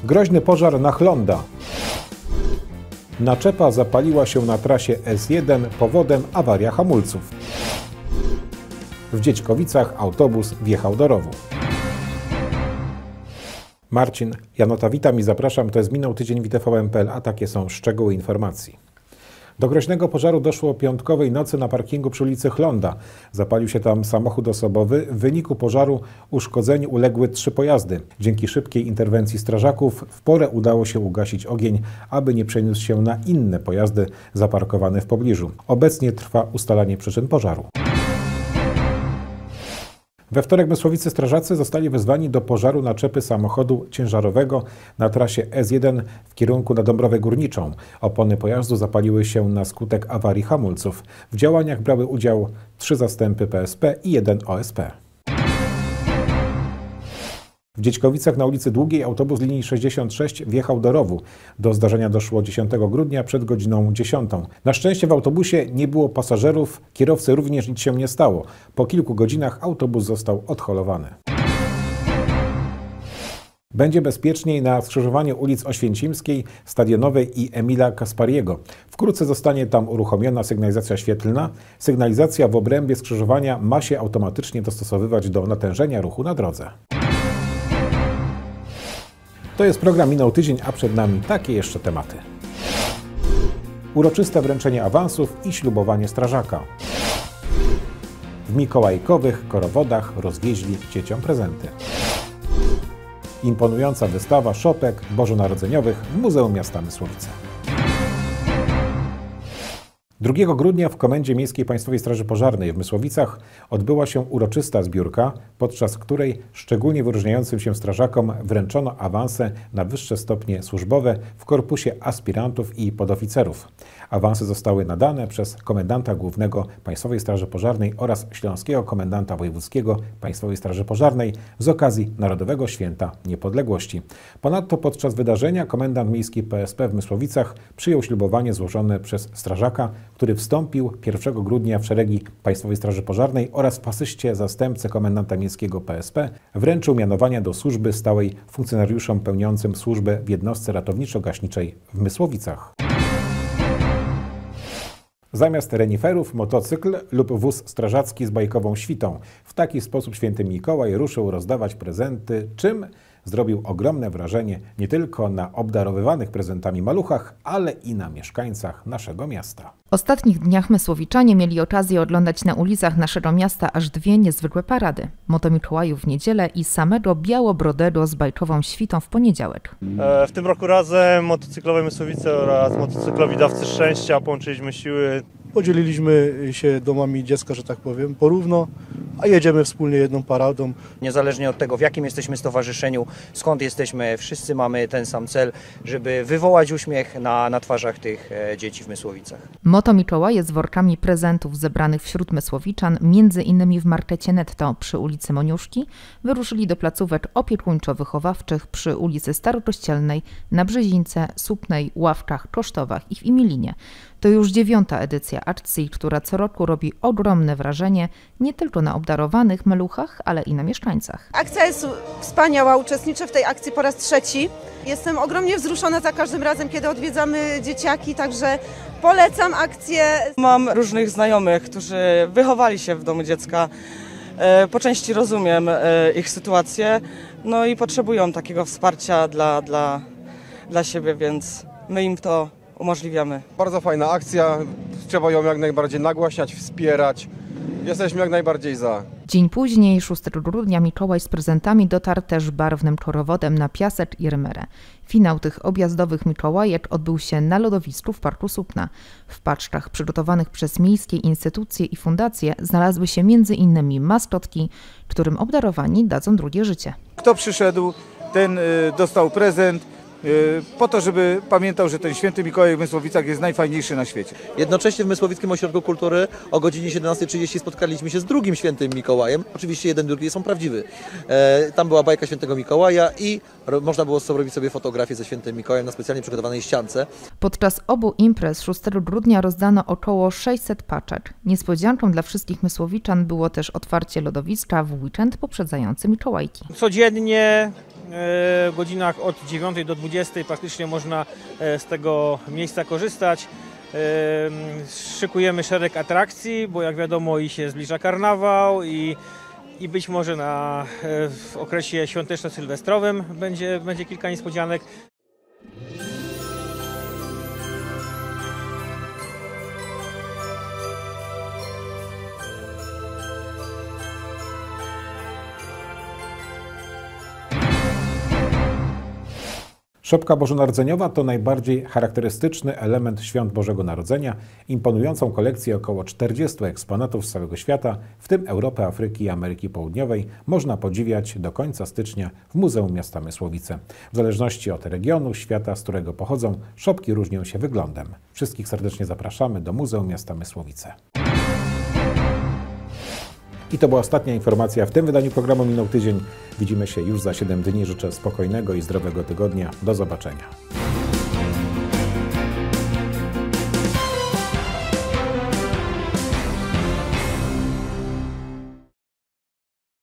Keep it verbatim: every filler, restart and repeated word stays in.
Groźny pożar na Chlonda. Naczepa zapaliła się na trasie S jeden, powodem awaria hamulców. W Dziećkowicach autobus wjechał do rowu. Marcin Janota, witam i zapraszam. To jest Minął tydzień w I T V N kropka P L, a takie są szczegóły informacji. Do groźnego pożaru doszło piątkowej nocy na parkingu przy ulicy Chlonda. Zapalił się tam samochód osobowy. W wyniku pożaru uszkodzeniu uległy trzy pojazdy. Dzięki szybkiej interwencji strażaków w porę udało się ugasić ogień, aby nie przeniósł się na inne pojazdy zaparkowane w pobliżu. Obecnie trwa ustalanie przyczyn pożaru. We wtorek mysłowicy strażacy zostali wezwani do pożaru naczepy samochodu ciężarowego na trasie S jeden w kierunku na Dąbrowę Górniczą. Opony pojazdu zapaliły się na skutek awarii hamulców. W działaniach brały udział trzy zastępy P S P i jeden O S P. W Dziećkowicach na ulicy Długiej autobus linii sześćdziesiąt sześć wjechał do rowu. Do zdarzenia doszło dziesiątego grudnia przed godziną dziesiątą. Na szczęście w autobusie nie było pasażerów, kierowcy również nic się nie stało. Po kilku godzinach autobus został odholowany. Będzie bezpieczniej na skrzyżowaniu ulic Oświęcimskiej, Stadionowej i Emila Kaspariego. Wkrótce zostanie tam uruchomiona sygnalizacja świetlna. Sygnalizacja w obrębie skrzyżowania ma się automatycznie dostosowywać do natężenia ruchu na drodze. To jest program Minął tydzień, a przed nami takie jeszcze tematy. Uroczyste wręczenie awansów i ślubowanie strażaka. W mikołajkowych korowodach rozwieźli dzieciom prezenty. Imponująca wystawa szopek bożonarodzeniowych w Muzeum Miasta Mysłowice. drugiego grudnia w Komendzie Miejskiej Państwowej Straży Pożarnej w Mysłowicach odbyła się uroczysta zbiórka, podczas której szczególnie wyróżniającym się strażakom wręczono awanse na wyższe stopnie służbowe w korpusie aspirantów i podoficerów. Awanse zostały nadane przez komendanta głównego Państwowej Straży Pożarnej oraz śląskiego komendanta wojewódzkiego Państwowej Straży Pożarnej z okazji Narodowego Święta Niepodległości. Ponadto podczas wydarzenia komendant miejski P S P w Mysłowicach przyjął ślubowanie złożone przez strażaka, który wstąpił pierwszego grudnia w szeregi Państwowej Straży Pożarnej, oraz w asyście zastępcy komendanta miejskiego P S P wręczył mianowania do służby stałej funkcjonariuszom pełniącym służbę w jednostce ratowniczo-gaśniczej w Mysłowicach. Zamiast reniferów motocykl lub wóz strażacki z bajkową świtą. W taki sposób święty Mikołaj ruszył rozdawać prezenty, czym zrobił ogromne wrażenie nie tylko na obdarowywanych prezentami maluchach, ale i na mieszkańcach naszego miasta. W ostatnich dniach mysłowiczanie mieli okazję oglądać na ulicach naszego miasta aż dwie niezwykłe parady. Motomikołajów w niedzielę i samego białobrodego z bajkową świtą w poniedziałek. E, w tym roku razem motocyklowe Mysłowice oraz motocyklowi Dawcy Szczęścia połączyliśmy siły. Podzieliliśmy się domami dziecka, że tak powiem, porówno, a jedziemy wspólnie jedną paradą. Niezależnie od tego, w jakim jesteśmy stowarzyszeniu, skąd jesteśmy, wszyscy mamy ten sam cel, żeby wywołać uśmiech na, na twarzach tych e, dzieci w Mysłowicach. Motomikołaje z workami prezentów zebranych wśród mysłowiczan, między innymi w markecie Netto przy ulicy Moniuszki, wyruszyli do placówek opiekuńczo-wychowawczych przy ulicy Starokościelnej, na Brzezińce, Słupnej, Ławczach, Kosztowach i w Imilinie. To już dziewiąta edycja akcji, która co roku robi ogromne wrażenie nie tylko na obdarowanych meluchach, ale i na mieszkańcach. Akcja jest wspaniała, uczestniczę w tej akcji po raz trzeci. Jestem ogromnie wzruszona za każdym razem, kiedy odwiedzamy dzieciaki, także polecam akcję. Mam różnych znajomych, którzy wychowali się w domu dziecka. Po części rozumiem ich sytuację, no i potrzebują takiego wsparcia dla, dla, dla siebie, więc my im to umożliwiamy. Bardzo fajna akcja, trzeba ją jak najbardziej nagłaśniać, wspierać. Jesteśmy jak najbardziej za. Dzień później, szóstego grudnia, Mikołaj z prezentami dotarł też barwnym korowodem na Piasek i Rymerę. Finał tych objazdowych Mikołajek odbył się na lodowisku w Parku Słupna. W paczkach przygotowanych przez miejskie instytucje i fundacje znalazły się między innymi maskotki, którym obdarowani dadzą drugie życie. Kto przyszedł, ten dostał prezent. Po to, żeby pamiętał, że ten święty Mikołaj w Mysłowicach jest najfajniejszy na świecie. Jednocześnie w Mysłowickim Ośrodku Kultury o godzinie siedemnastej trzydzieści spotkaliśmy się z drugim świętym Mikołajem. Oczywiście jeden, drugi są prawdziwy. E, tam była bajka świętego Mikołaja i ro, można było zrobić sobie fotografię ze świętym Mikołajem na specjalnie przygotowanej ściance. Podczas obu imprez szóstego grudnia rozdano około sześćset paczek. Niespodzianką dla wszystkich mysłowiczan było też otwarcie lodowiska w weekend poprzedzający Mikołajki. Codziennie w godzinach od dziewiątej do dwudziestej praktycznie można z tego miejsca korzystać. Szykujemy szereg atrakcji, bo jak wiadomo i się zbliża karnawał i, i być może na, w okresie świąteczno-sylwestrowym będzie, będzie kilka niespodzianek. Szopka bożonarodzeniowa to najbardziej charakterystyczny element świąt Bożego Narodzenia, imponującą kolekcję około czterdziestu eksponatów z całego świata, w tym Europy, Afryki i Ameryki Południowej, można podziwiać do końca stycznia w Muzeum Miasta Mysłowice. W zależności od regionu, świata, z którego pochodzą, szopki różnią się wyglądem. Wszystkich serdecznie zapraszamy do Muzeum Miasta Mysłowice. I to była ostatnia informacja w tym wydaniu programu Minął Tydzień. Widzimy się już za siedem dni. Życzę spokojnego i zdrowego tygodnia. Do zobaczenia.